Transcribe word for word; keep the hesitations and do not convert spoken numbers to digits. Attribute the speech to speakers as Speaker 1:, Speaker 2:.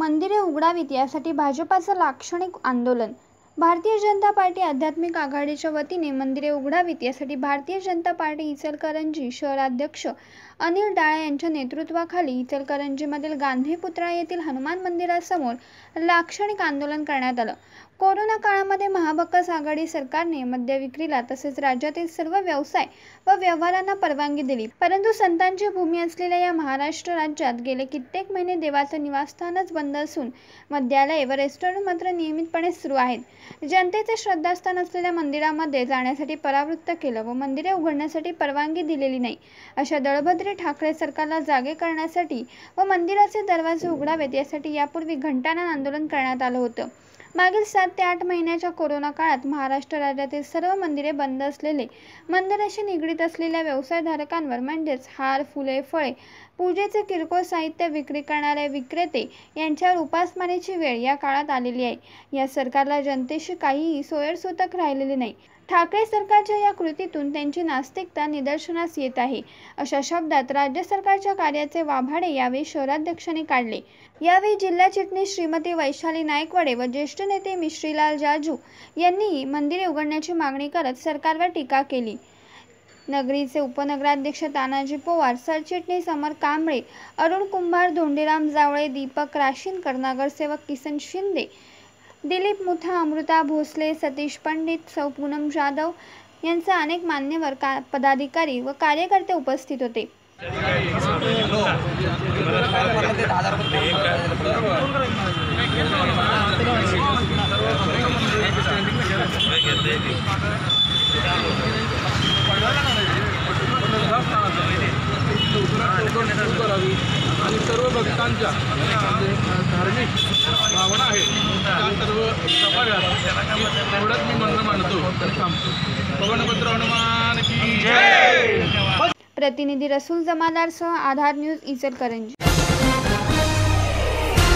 Speaker 1: मंदिरे उघडावीत यासाठी भाजपाचं लाक्षणिक आंदोलन। भारतीय जनता पार्टी आध्यात्मिक आघाडीच्या वतीने मंदिरे उघडावीत यासाठी भारतीय जनता पार्टी इचलकरंजी शहराध्यक्ष अनिल डाळे यांच्या नेतृत्वाखाली इचलकरंजीमधील गांधी पुतळा येथील हनुमान मंदिरासमोर लाक्षणिक आंदोलन करण्यात आलं। कोरोना काळामध्ये महाविकास आघाडी सरकारने मद्य विक्रीला तसेच राज्यातील सर्व व्यवसाय व व्यवहारांना परवानगी दिली, परंतु संतांची भूमी असलेल्या या महाराष्ट्र राज्यात गेले कित्येक महिने देवाचं निवासस्थानच बंद असून मद्यालय व रेस्टॉरंट मात्र नियमितपणे सुरू आहेत। जनतेचे श्रद्धास्थान असलेल्या मंदिरामध्ये जाण्यासाठी परावृत्त केलं व मंदिरे उघडण्यासाठी परवानगी दिलेली नाही। अशा दळभद्री ठाकरे सरकारला जागे करण्यासाठी व मंदिराचे दरवाजे उघडावेत यासाठी यापूर्वी घंटानाद आंदोलन करण्यात आलं होतं। मागील सात ते आठ महिन्याच्या कोरोना काळात महाराष्ट्र राज्यातील सर्व मंदिरे बंद असलेले, मंदिराशी निगडीत असलेल्या व्यवसायधारकांवर म्हणजेच हार, फुले, फळे, पूजेचे किरकोळ साहित्य विक्री करणारे विक्रेते यांच्यावर उपासमारीची वेळ या काळात आलेली आहे। या सरकारला जनतेशी काहीही सोयरसूतक राहिलेली नाही। ठाकरे सरकारच्या या कृतीतून त्यांची नास्तिकता निदर्शनास येत आहे, अशा शब्दात राज्य सरकारच्या कार्याचे वाभाडे यावेळी शहराध्यक्षांनी काढले। यावेळी जिल्हा चिटणीस श्रीमती वैशाली नायकवडे व ज्येष्ठ नेते मिश्रीलाल जाजू यांनी मंदिरे उघडण्याची मागणी करत सरकारवर टीका केली। नगरीचे उपनगराध्यक्ष तानाजी पवार, सरचिटणीस अमर कांबळे, अरुण कुंभार, धोंडीराम जावळे, दीपक राशीनकर, नगरसेवक किसन शिंदे, दिलीप मुथा, अमृता भोसले, सतीश पंडित, सौ पूनम जाधव यांचा अनेक मान्यवर पदाधिकारी व कार्यकर्ते उपस्थित होते।
Speaker 2: आणि सर्व भक्तांच्या धार्मिक भावना आहेत त्या सर्व जपाव्यात एवढंच मी म्हणणं मांडतो आणि थांबतो। पवनपुत्र हनुमान की जय।
Speaker 1: प्रतिनिधी रसूल जमादार सह आधार न्यूज इचलकरंजी।